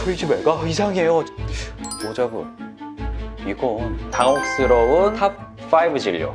저희 집 애가 이상해요. 보호자분, 이건 당혹스러운 탑5 진료.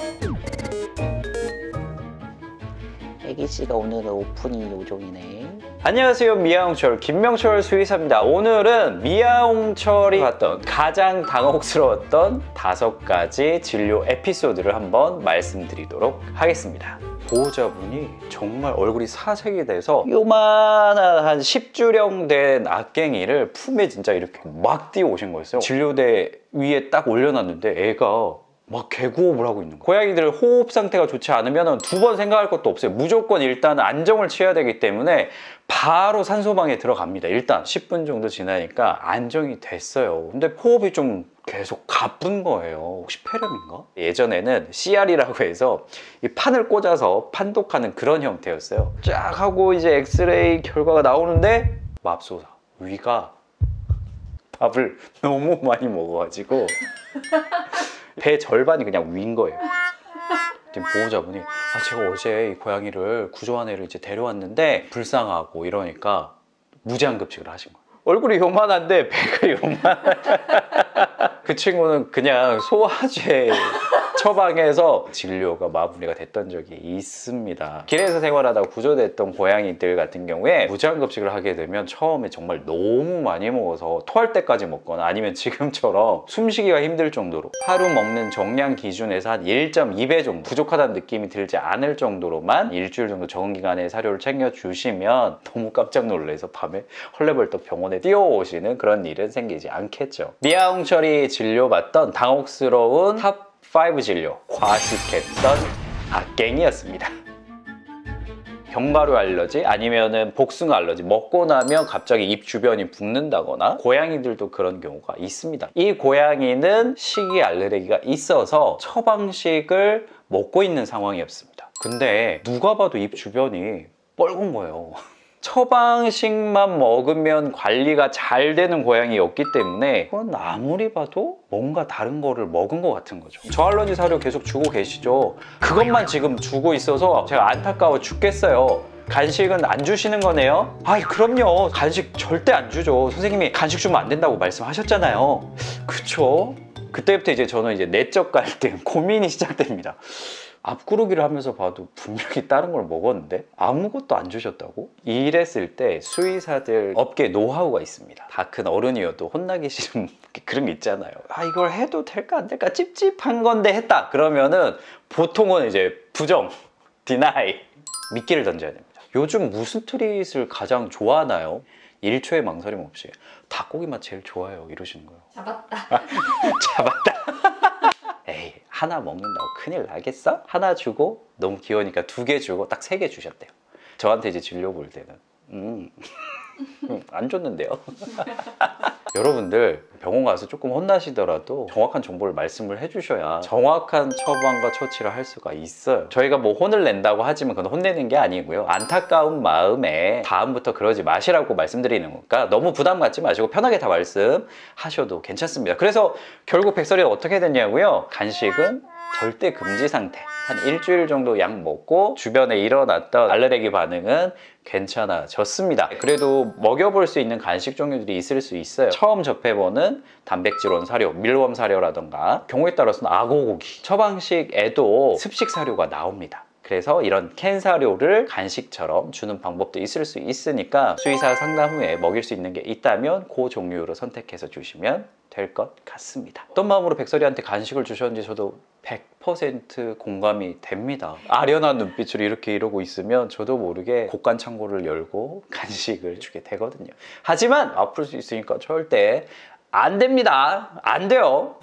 애기씨가 오늘은 오프닝 요정이네. 안녕하세요, 미아홍철 김명철 수의사입니다. 오늘은 미아홍철이 봤던 가장 당혹스러웠던 5가지 진료 에피소드를 한번 말씀드리도록 하겠습니다. 보호자분이 정말 얼굴이 사색이 돼서 요만한 한 10주령 된 악갱이를 품에 진짜 이렇게 막 띄워오신 거였어요. 진료대 위에 딱 올려놨는데 애가 막 개구호흡을 하고 있는 거예요. 고양이들 호흡 상태가 좋지 않으면 2번 생각할 것도 없어요. 무조건 일단 안정을 취해야 되기 때문에 바로 산소방에 들어갑니다. 일단 10분 정도 지나니까 안정이 됐어요. 근데 호흡이 좀 계속 가쁜 거예요. 혹시 폐렴인가? 예전에는 CR이라고 해서 이 판을 꽂아서 판독하는 그런 형태였어요. 쫙 하고 이제 엑스레이 결과가 나오는데 맙소사, 위가 밥을 너무 많이 먹어가지고 배 절반이 그냥 위인 거예요. 지금 보호자분이 제가 어제 이 고양이를 구조한 애를 이제 데려왔는데 불쌍하고 이러니까 무제한급식을 하신 거예요. 얼굴이 요만한데 배가 요만해. 그 친구는 그냥 소화제 처방해서 진료가 마무리가 됐던 적이 있습니다. 길에서 생활하다 구조됐던 고양이들 같은 경우에 무제한급식을 하게 되면 처음에 정말 너무 많이 먹어서 토할 때까지 먹거나 아니면 지금처럼 숨쉬기가 힘들 정도로 하루 먹는 정량 기준에서 한 1.2배 정도 부족하다는 느낌이 들지 않을 정도로만 일주일 정도 적은 기간에 사료를 챙겨주시면 너무 깜짝 놀라서 밤에 헐레벌떡 병원에 뛰어오시는 그런 일은 생기지 않겠죠. 미아홍철이 진료받던 당혹스러운 탑5 진료, 과식했던 악갱이였습니다. 견과류 알러지 아니면은 복숭아 알러지, 먹고 나면 갑자기 입 주변이 붓는다거나, 고양이들도 그런 경우가 있습니다. 이 고양이는 식이 알레르기가 있어서 처방식을 먹고 있는 상황이었습니다. 근데 누가 봐도 입 주변이 뻘건 거예요. 처방식만 먹으면 관리가 잘 되는 고양이였기 때문에 그건 아무리 봐도 뭔가 다른 거를 먹은 것 같은 거죠. 저알러지 사료 계속 주고 계시죠? 그것만 지금 주고 있어서 제가 안타까워 죽겠어요. 간식은 안 주시는 거네요? 그럼요. 간식 절대 안 주죠. 선생님이 간식 주면 안 된다고 말씀하셨잖아요. 그쵸? 그때부터 이제 저는 이제 내적 갈등, 고민이 시작됩니다. 앞구르기를 하면서 봐도 분명히 다른 걸 먹었는데 아무것도 안 주셨다고? 이랬을 때 수의사들 업계 노하우가 있습니다. 다 큰 어른이어도 혼나기 싫은 그런 게 있잖아요. 이걸 해도 될까 안 될까 찝찝한 건데 했다 그러면은 보통은 이제 부정, 디나이, 미끼를 던져야 됩니다. 요즘 무슨 트릿을 가장 좋아하나요? 1초의 망설임 없이 닭고기 맛 제일 좋아요 이러시는 거예요. 잡았다. 잡았다. 에이, 하나 먹는다고 큰일 나겠어? 하나 주고 너무 귀여우니까 2개 주고 딱 3개 주셨대요. 저한테 이제 진료 볼 때는 안 줬는데요. 여러분들 병원 가서 조금 혼나시더라도 정확한 정보를 말씀을 해주셔야 정확한 처방과 처치를 할 수가 있어요. 저희가 뭐 혼을 낸다고 하지만 그건 혼내는 게 아니고요. 안타까운 마음에 다음부터 그러지 마시라고 말씀드리는 거니까 너무 부담 갖지 마시고 편하게 다 말씀하셔도 괜찮습니다. 그래서 결국 백설이가 어떻게 됐냐고요? 간식은 절대 금지 상태. 한 일주일 정도 약 먹고 주변에 일어났던 알레르기 반응은 괜찮아졌습니다. 그래도 먹여볼 수 있는 간식 종류들이 있을 수 있어요. 처음 접해보는 단백질원 사료, 밀웜 사료라던가 경우에 따라서는 악어고기, 처방식에도 습식 사료가 나옵니다. 그래서 이런 캔 사료를 간식처럼 주는 방법도 있을 수 있으니까 수의사 상담 후에 먹일 수 있는 게 있다면 그 종류로 선택해서 주시면 될 것 같습니다. 어떤 마음으로 백설이한테 간식을 주셨는지 저도 100% 공감이 됩니다. 아련한 눈빛으로 이렇게 이러고 있으면 저도 모르게 곡간 창고를 열고 간식을 주게 되거든요. 하지만 아플 수 있으니까 절대 안 됩니다. 안 돼요.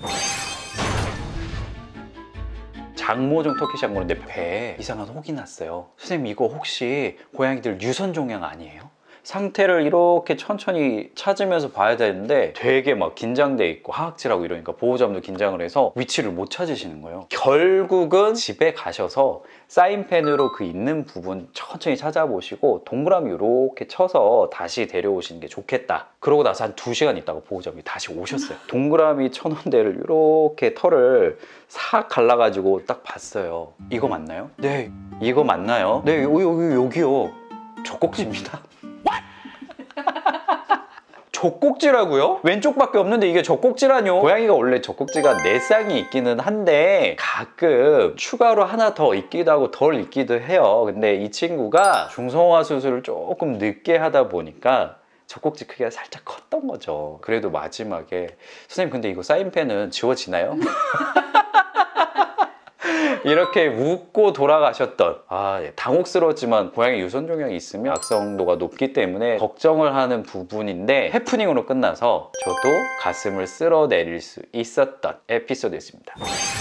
장모종 터키 샹궈인데 배에 이상한 혹이 났어요. 선생님, 이거 혹시 고양이들 유선 종양 아니에요? 상태를 이렇게 천천히 찾으면서 봐야 되는데 되게 막 긴장돼 있고 하악질하고 이러니까 보호자분도 긴장을 해서 위치를 못 찾으시는 거예요. 결국은 집에 가셔서 사인펜으로 그 있는 부분 천천히 찾아보시고 동그라미 이렇게 쳐서 다시 데려오시는 게 좋겠다. 그러고 나서 한 2시간 있다가 보호자분이 다시 오셨어요. 동그라미 쳐놓은 데를 이렇게 털을 싹 갈라가지고 딱 봤어요. 이거 맞나요? 네. 이거 맞나요? 네, 여기요. 젖꼭지입니다. 젖꼭지라고요? 왼쪽밖에 없는데 이게 젖꼭지라뇨? 고양이가 원래 젖꼭지가 4쌍이 있기는 한데 가끔 추가로 하나 더 있기도 하고 덜 있기도 해요. 근데 이 친구가 중성화 수술을 조금 늦게 하다 보니까 젖꼭지 크기가 살짝 컸던 거죠. 그래도 마지막에 선생님 근데 이거 사인펜은 지워지나요? 이렇게 웃고 돌아가셨던 당혹스러웠지만 고양이 유선 종양이 있으면 악성도가 높기 때문에 걱정을 하는 부분인데 해프닝으로 끝나서 저도 가슴을 쓸어내릴 수 있었던 에피소드였습니다.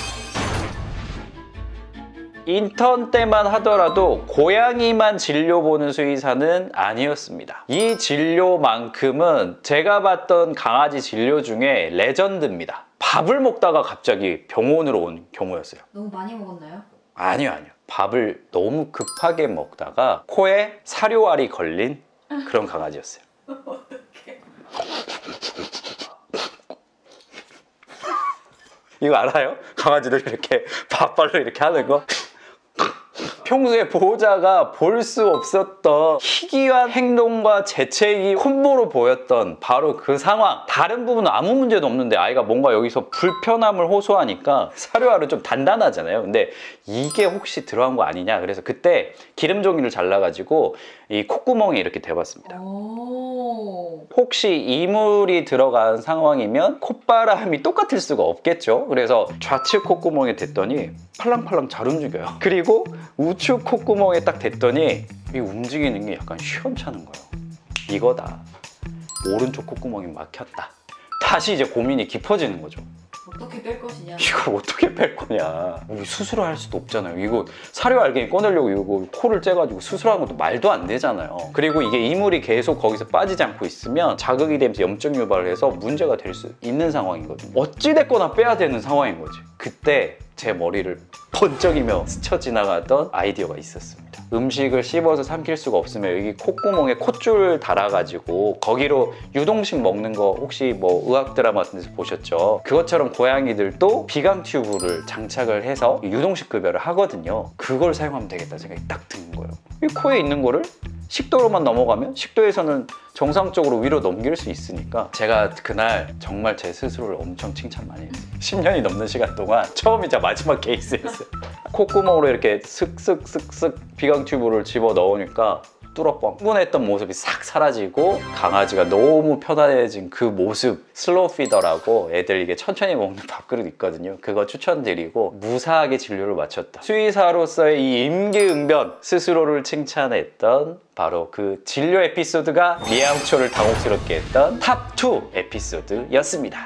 인턴 때만 하더라도 고양이만 진료보는 수의사는 아니었습니다. 이 진료만큼은 제가 봤던 강아지 진료 중에 레전드입니다. 밥을 먹다가 갑자기 병원으로 온 경우였어요. 너무 많이 먹었나요? 아니요. 밥을 너무 급하게 먹다가 코에 사료알이 걸린 그런 강아지였어요. 어떡해. 이거 알아요? 강아지들 이렇게 밥발로 이렇게 하는 거? 평소에 보호자가 볼 수 없었던 희귀한 행동과 재채기 콤보로 보였던 바로 그 상황. 다른 부분은 아무 문제도 없는데 아이가 뭔가 여기서 불편함을 호소하니까 사료알은 좀 단단하잖아요. 근데 이게 혹시 들어간 거 아니냐. 그래서 그때 기름 종이를 잘라가지고 이 콧구멍에 이렇게 대봤습니다. 혹시 이물이 들어간 상황이면 콧바람이 똑같을 수가 없겠죠. 그래서 좌측 콧구멍에 댔더니 팔랑팔랑 잘 움직여요. 그리고 우측 콧구멍에 딱 댔더니 이 움직이는 게 약간 시원찮은 거예요. 이거다. 오른쪽 콧구멍이 막혔다. 다시 이제 고민이 깊어지는 거죠. 어떻게 뺄 것이냐. 이걸 어떻게 뺄 거냐. 여기 수술을 할 수도 없잖아요. 이거 사료 알갱이 꺼내려고 이거 코를 째가지고 수술하는 것도 말도 안 되잖아요. 그리고 이게 이물이 계속 거기서 빠지지 않고 있으면 자극이 되면서 염증 유발을 해서 문제가 될 수 있는 상황이거든요. 어찌됐거나 빼야 되는 상황인 거지. 그때 제 머리를 번쩍이며 스쳐 지나가던 아이디어가 있었습니다. 음식을 씹어서 삼킬 수가 없으면 여기 콧구멍에 콧줄 달아가지고 거기로 유동식 먹는 거 혹시 뭐 의학 드라마 같은 데서 보셨죠? 그것처럼 고양이들도 비강 튜브를 장착을 해서 유동식 급여를 하거든요. 그걸 사용하면 되겠다 생각이 딱 드는 거예요. 이 코에 있는 거를 식도로만 넘어가면 식도에서는 정상적으로 위로 넘길 수 있으니까 제가 그날 정말 제 스스로를 엄청 칭찬 많이 했어요. 10년이 넘는 시간 동안 처음이자 마지막 케이스였어요. 콧구멍으로 이렇게 슥슥슥슥 비강 튜브를 집어 넣으니까 뚫어뻥 흥분했던 모습이 싹 사라지고 강아지가 너무 편안해진 그 모습. 슬로우 피더라고 애들 이게 천천히 먹는 밥그릇 있거든요. 그거 추천드리고 무사하게 진료를 마쳤다. 수의사로서의 이 임기응변 스스로를 칭찬했던 바로 그 진료 에피소드가 미야홍초를 당혹스럽게 했던 탑2 에피소드였습니다.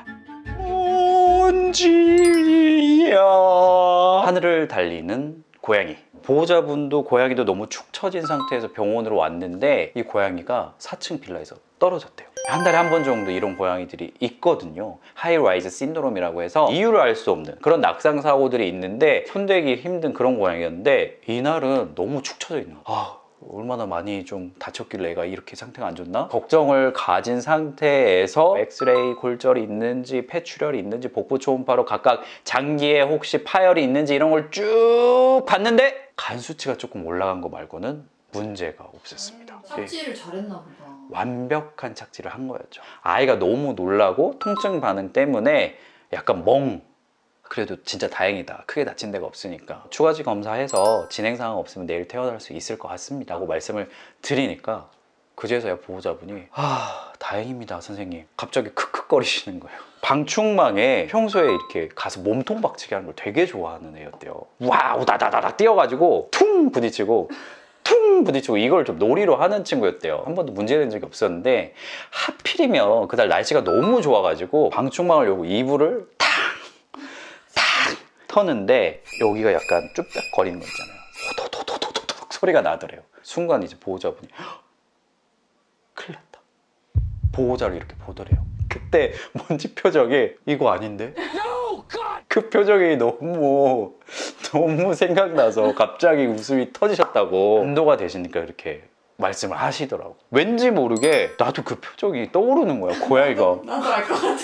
온지야 하늘을 달리는 고양이. 보호자분도 고양이도 너무 축 처진 상태에서 병원으로 왔는데 이 고양이가 4층 빌라에서 떨어졌대요. 한 달에 한 번 정도 이런 고양이들이 있거든요. 하이라이즈 신드롬이라고 해서 이유를 알 수 없는 그런 낙상 사고들이 있는데 손대기 힘든 그런 고양이였는데 이날은 너무 축 처져 있는 거예요. 얼마나 많이 좀 다쳤길래 애가 이렇게 상태가 안 좋나? 걱정을 가진 상태에서 엑스레이 골절이 있는지 폐출혈이 있는지 복부 초음파로 각각 장기에 혹시 파열이 있는지 이런 걸 쭉 봤는데 간 수치가 조금 올라간 거 말고는 문제가 없었습니다. 착지를 잘했나 보다. 완벽한 착지를 한 거였죠. 아이가 너무 놀라고 통증 반응 때문에 약간 그래도 진짜 다행이다. 크게 다친 데가 없으니까 추가지 검사해서 진행사항 없으면 내일 퇴원할 수 있을 것 같습니다 하고 말씀을 드리니까 그제서야 보호자분이 다행입니다 선생님. 갑자기 크크거리시는 거예요. 방충망에 평소에 이렇게 가서 몸통 박치기 하는 걸 되게 좋아하는 애였대요. 와우 다다다닥 뛰어가지고 퉁 부딪히고 이걸 좀 놀이로 하는 친구였대요. 한 번도 문제된 적이 없었는데 하필이면 그날 날씨가 너무 좋아가지고 방충망을 열고 이불을 탁 터는데 여기가 약간 쭈뼛거리는 거 있잖아요. 호도도도도도도 소리가 나더래요. 순간 이제 보호자분이 큰일 났다. 보호자를 이렇게 보더래요. 그때 뭔지 표정이 이거 아닌데? 그 표정이 너무 생각나서 갑자기 웃음이 터지셨다고 안도가 되시니까 이렇게 말씀을 하시더라고. 왠지 모르게 나도 그 표정이 떠오르는 거야. 고양이가 나도 알 것 같아.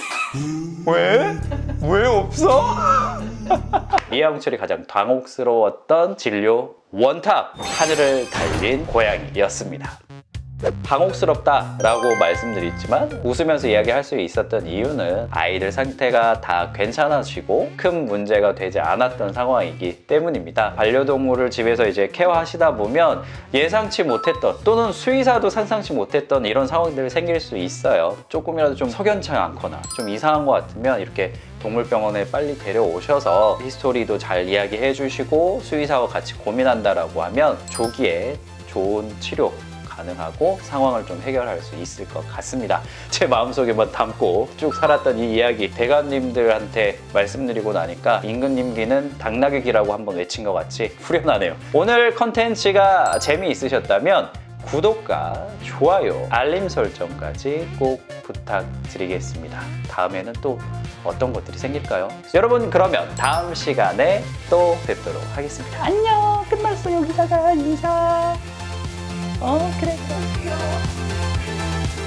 왜 없어? 미야홍철이 가장 당혹스러웠던 진료 원탑 하늘을 달린 고양이였습니다. 당혹스럽다라고 말씀드렸지만 웃으면서 이야기할 수 있었던 이유는 아이들 상태가 다 괜찮아지고 큰 문제가 되지 않았던 상황이기 때문입니다. 반려동물을 집에서 이제 케어하시다 보면 예상치 못했던 또는 수의사도 상상치 못했던 이런 상황들이 생길 수 있어요. 조금이라도 좀 석연치 않거나 좀 이상한 것 같으면 이렇게 동물병원에 빨리 데려오셔서 히스토리도 잘 이야기해 주시고 수의사와 같이 고민한다라고 하면 조기에 좋은 치료 가능하고 상황을 좀 해결할 수 있을 것 같습니다. 제 마음속에만 담고 쭉 살았던 이 이야기 대감님들한테 말씀드리고 나니까 임금님기는 당나귀기라고 한번 외친 것 같이 후련하네요. 오늘 컨텐츠가 재미있으셨다면 구독과 좋아요, 알림 설정까지 꼭 부탁드리겠습니다. 다음에는 또 어떤 것들이 생길까요? 여러분 그러면 다음 시간에 또 뵙도록 하겠습니다. 안녕! 끝났어. 여기다가 인사. 그래. 귀여워.